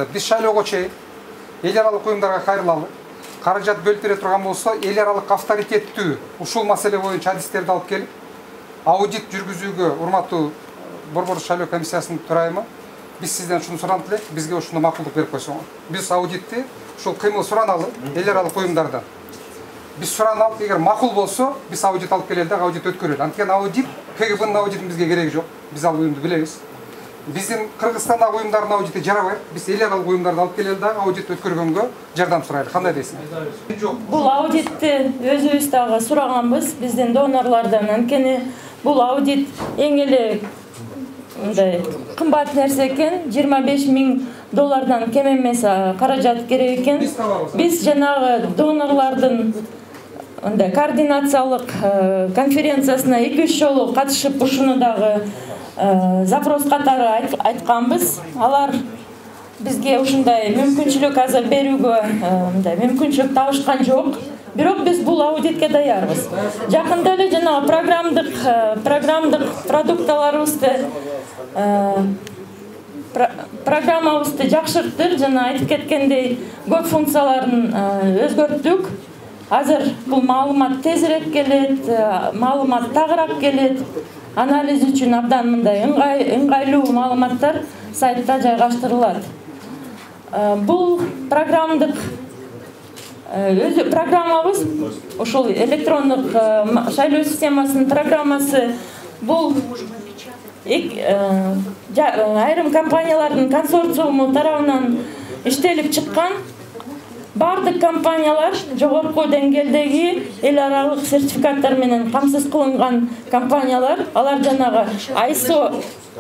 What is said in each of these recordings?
болот. Биз шайлоого чейин эл аралык уюмдарга кайрылалы. Каражат бөлүп бере турган болсо, эл аралык авторитеттүү ушул маселе боюнча адистерди алып келип, аудит жүргүзүүгө урматтуу Борбордук шайлоо комиссиясынын төрайымы, биз сизден ушуну суранып элек, бизге ушуну макулдук берип койсоңуз. Биз аудитти ушул кыймыл сураналы эл аралык уюмдардан. Биз суранып, эгер макул болсо, биз аудит алып келели да аудит өткөрөлү. Анткени аудит, КГБнын аудитин бизге кереги жок. Биз ал уюмду билебиз. Биздин Кыргызстандагы уюмдардын аудити жарабайт. Биз эл аралык уюмдарды алып келели да аудит өткөргөнгө жардам сурайлы. Кандай дейсиң? Бул аудитти өзүбүз дагы сураганбыз биздин донорлордон. Анткени бул аудит эң эле мындай кымбат нерсе экен. $25,000 кем эмес каражат керек экен. Биз жанагы донорлордун мындай координациялык конференциясына 2-3 жолу катышып ушуну дагы запрос катары айтканбыз. Алар бизге ушундай мүмкүнчүлүк азыр берүүгө мындай мүмкүнчүлүк табышкан жок. Бирок биз бул аудитке даярбыз. Жакында эле жана программдык продукталарыбызды программабызды жакшырттык, жана айтып кеткендей көп функцияларын өзгөрттүк. Азыр бул маалымат тезирээк келет, маалымат тагыраак келет. Анализ үчүн абдан мындай ыңгайлуу маалыматтар сайтта жайгаштырылат. Бул программдык өзү программабыз, ушул электрондук шайлоо системасынын программасы бул айрым компаниялардын консорциуму тарабынан иштелип чыккан. Бардык компаниялар жогорку деңгээлдеги эл аралык сертификаттар менен камсыз кылынган компаниялар. Алар жанагы ISO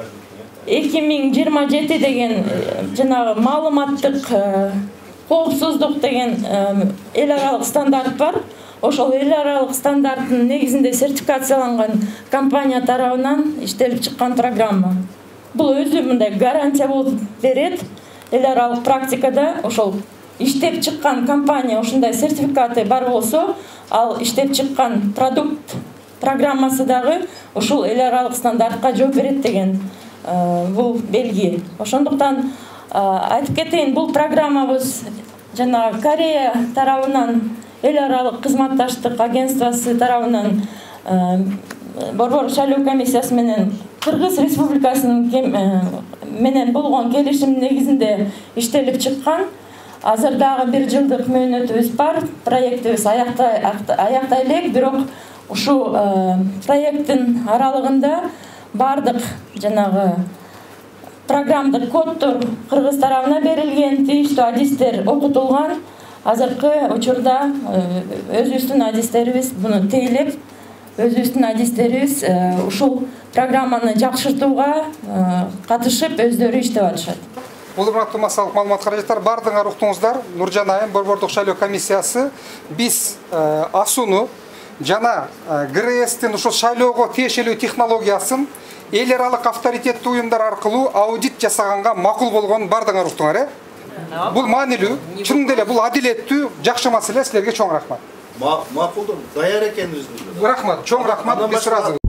2027 деген жанагы маалыматтык коопсуздук деген эл аралык стандарт бар. Ошол эл аралык стандарттын негизинде сертификацияланган компания тарабынан иштелип чыккан программа. Бул өзү мындай гарантия болуп берет. Эл аралык практикада ошол иштеп чыккан компания ушундай сертификаты бар болсо, ал иштеп чыккан продукт программасы дагы ушул эл аралык стандартка жооп берет деген бул белги. Ошондуктан айтып кетейин, бул программабыз жана Корея тарабынан эл аралык кызматташтык агентствосы тарабынан Борбордук шайлоо комиссиясы менен Кыргыз Республикасынын менен болгон келишим негизинде иштелип чыккан. Азыр дагы 1 жылдык мөөнөтүбүз бар. Проектибиз аяктай элек, бирок ушул проекттин аралыгында бардык жанагы программдык коддор Кыргыз тарабына берилген, тийиштүү адистер окутулган. Азыркы учурда өзүбүздүн адистерибиз буну тейлеп, өзүбүздүн адистерибиз ушул программаны жакшыртууга катышып өздөрү иштеп атышат. Бул урматтуу массалык маалымат каражаттар, бардыгыңар уктуңуздар. Нуржан айым, Борбордук шайлоо комиссиясы биз АСУну жана ГРСтин ушул шайлоого тиешелүү технологиясын эл аралык авторитеттүү уюмдар аркылуу аудит жасаганга макул болгонун бардыгыңар уктуңар, Бул маанилүү, чынында эле бул адилеттүү, жакшы маселе. Силерге чоң рахмат. Макулдук, даяр экенибизди. Рахмат, чоң рахмат. Биз ыраазыбыз.